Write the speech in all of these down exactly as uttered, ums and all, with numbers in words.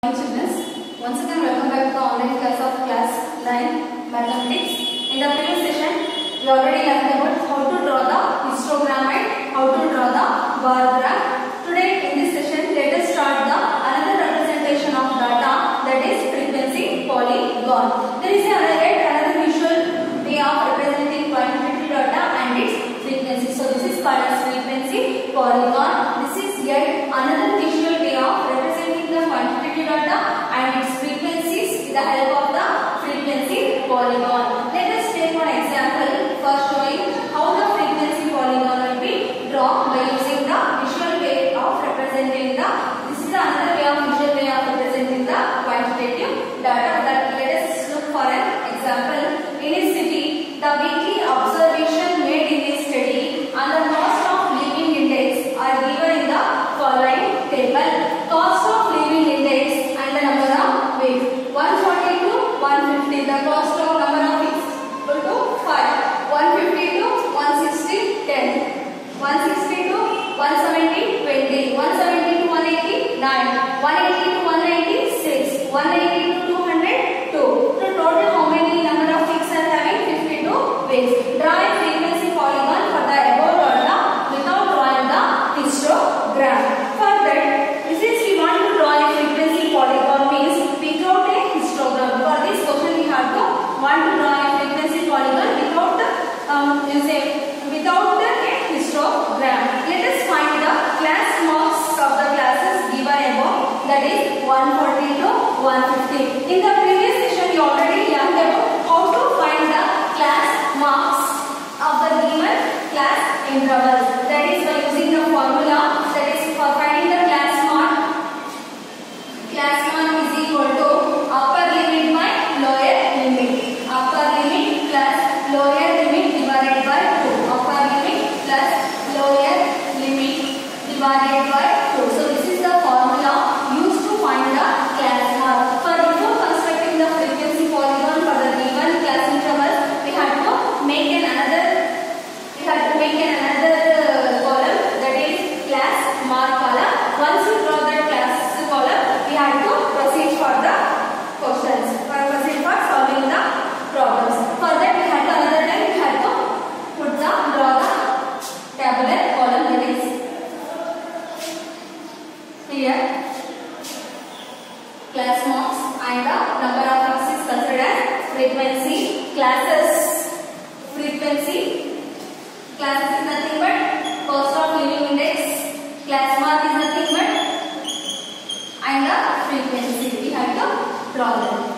Students, once again welcome back to the online class of class nine mathematics. In the previous session, we already learned about how to draw the histogram and how to draw the bar graph. Today in this session, let us start the another representation of data, that is frequency polygon. There is another, another visual way of representing quantitative data and its frequency. So this is called as frequency polygon. This is yet another visual way of representing the quantitative data and its frequencies with the help of the frequency polygon. Let us take one example for showing how the frequency polygon will be drawn by using the visual way of representing the. This is another way of visual way of representing the quantitative data. That let us look for an example. In a city, the weekly observation made in a study and the cost of living index are given in the following table. Cost of living index and the number of weeks. one forty to one fifty. The cost of number of weeks equal to five. one fifty to one sixty, ten. one sixty to one seventy, twenty. one seventy to one eighty, nine. one eighty to one ninety-six. one eighty to two hundred, two. So total how many number of weeks are having? fifty-two weeks. Draw a frequency polygon for the above data without drawing the histogram. For that, this is we want to draw a frequency polygon means without a histogram. For this question we have to want to draw a frequency polygon without um, you say without a histogram. Let us find the class marks of the classes given above, that is one forty to one fifty. In the previous session we already learned about how to find the class marks of the given class intervals. That is by using the formula, that is for finding the class mark. Class mark is equal to upper limit by lower limit. Upper limit plus lower limit divided by two. Upper limit plus lower limit divided by two. So this is the formula used to find the class mark. For before constructing the frequency polygon for the given class intervals, we had to make an another we had to make an another uh, column, that is class mark column. Once you draw that class column, we had to proceed for the questions, for proceed for solving the problems. For that we had to another time we had to put the draw the tabular column, that is here class marks and the number of weeks is considered as frequency. Classes frequency classes is nothing but cost of living index. Class mark is nothing but and the frequency. We have to draw them.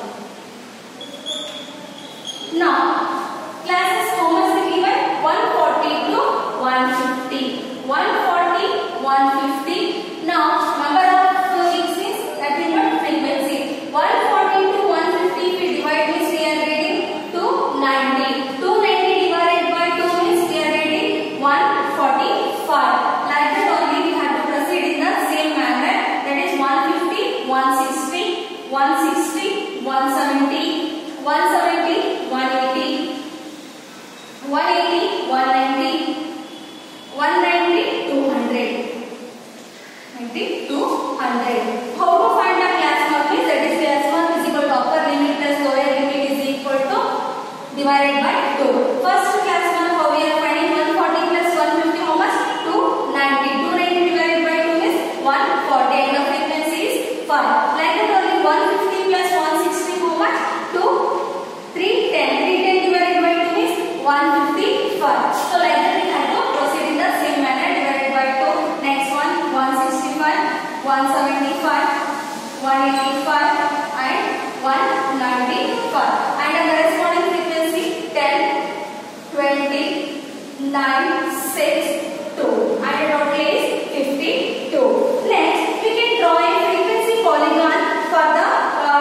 Now classes how much is given? one forty to one fifty. one forty, one fifty. Now number of weeks is nothing but frequency. one forty to one fifty if we divide means we are getting two ninety. two ninety divided by two means we are getting one forty-five. Like that only we have to proceed in the same manner, that is one fifty, one sixty, one sixty, one seventy, one seventy, one eighty, one eighty, one ninety, one ninety, two hundred. ninety, two hundred. How to find the class mark is, that is class mark is equal to upper limit plus lower limit is equal to divided by two. First class mark how we are finding? one forty plus one fifty how much? two ninety. two ninety divided by two is one forty and the frequency is five. Like that only one fifty plus one sixty how much? two, three ten. three ten divided by two is one fifty-five. So like that we have to proceed in the same manner, divided by two. Next one one sixty-five, one seventy-five, one eighty-five and one ninety-five. And the corresponding frequency ten, twenty, nine, six, two. And the total is fifty-two. Next we can draw a frequency polygon for the uh,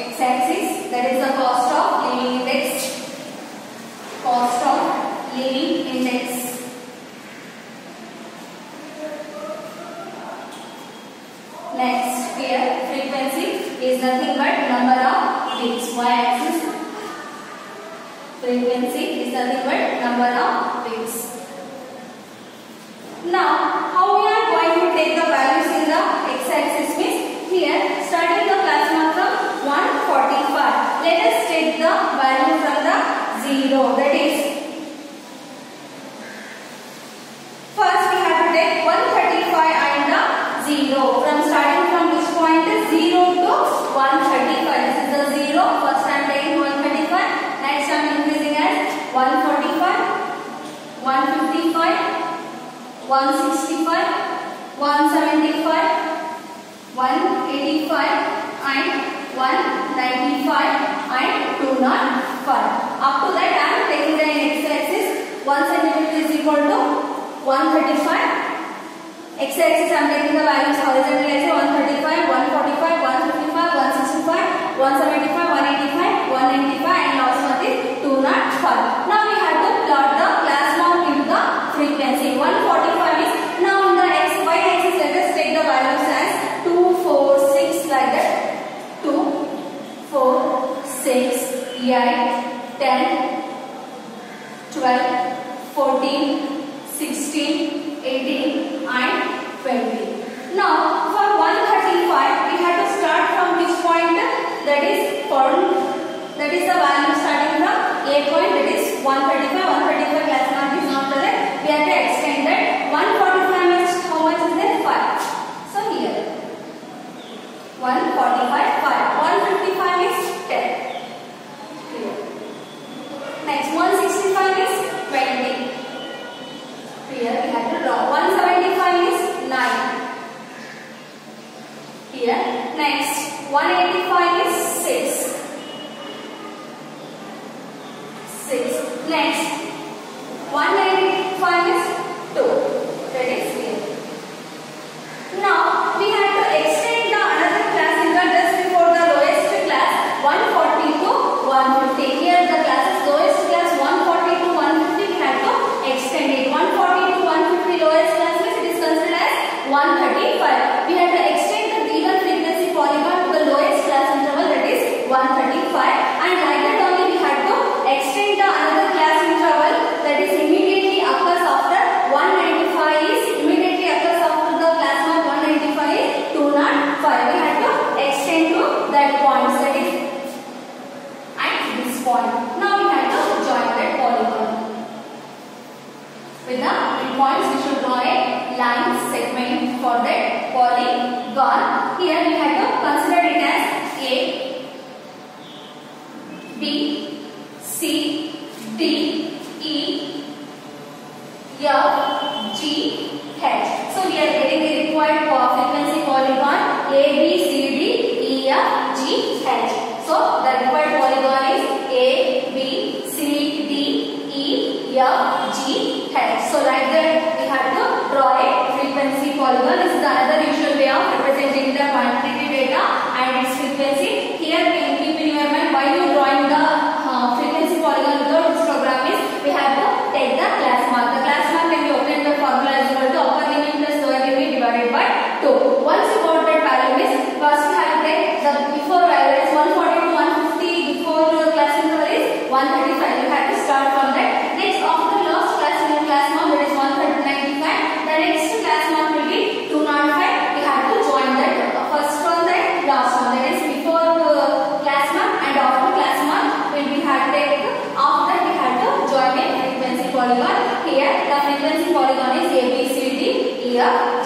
x-axis, that is the cost of living index. Cost of living index. Next, here frequency is nothing but number of weeks. Y-axis. Frequency is nothing but number of weeks. Now, how we are going to take the values in the x-axis means here starting the plasma from one forty-five. Let us take the value from the zero. That is, first we have to take one thirty-five and the zero. From starting from which point is zero to one thirty-five. This is the zero. First I am taking one thirty-five. Next I am increasing as one forty-five, one fifty-five, one sixty-five, one seventy-five, one eighty-five and one ninety-five and two hundred five. Up to that I am taking the x-axis. one centimeter is equal to one thirty-five. X-axis I am taking the values horizontally as one thirty-five, one forty-five, one fifty-five, one sixty-five, one seventy-five, one eighty-five, one ninety-five and last one is two hundred five. Now we have to plot the plasma into the frequency. one forty-five is now in the x y-axis. Let us take the values as two, four, six like that. two, four, six, eight, ten, twelve, fourteen, sixteen, eighteen and twenty. Now for one thirty-five we have to start from which point? That is point, that is the value starting from A point, that is one thirty-five. one thirty-five plasma is not there. We have to extend that. one forty-five means how much is there? five. So here one forty-five, five. one fifty-five is ten. Here. Next one sixty-five is twenty. Here we have to draw. one seventy-five is nine. Here. Next one eighty-five is six. six. Next one ninety-five is two. That is here. Now we have to extend the another class in the just before the lowest class one forty to one fifty. Here the classes lowest class one forty to one fifty we have to extend it. one forty to one fifty lowest class means it is considered as one thirty-five. We have to extend the even frequency polygon to the lowest class interval, that is one thirty-five, and like that only we have to extend the another class interval that is immediately occurs after one ninety-five is immediately occurs after the plasma one ninety-five is two hundred five. We have to extend to that point, that is at this point. Now we have to join that polygon. With the midpoints we should draw a line segment for that polygon. Here we have to consider it as A, B, C, D, E, F, G, H. So we are getting the required frequency polygon A, B, C, D, E, F, G, H. So the required polygon is A, B, C, D, E, F, G, H. So like that we have to draw a frequency polygon. This is another usual way of representing the quantitative data and its frequency. Here we keep in your mind while you drawing the uh, frequency polygon without histogram is we have to take the class mark. The class mark can be obtained by formula is equal to upper limit plus lower limit divided by two. Once you got that value is first we have to take the before value is one forty to one fifty, before the class interval is one thirty-five. You have to start from that. Next after the last class in the class mark that is one ninety-five. The next class mark will be two hundred five. We have to join that first from that last one, that is before the class mark and after class mark will be had take after we had to join a frequency polygon. Here the frequency polygon is A, B, C, D, E, F,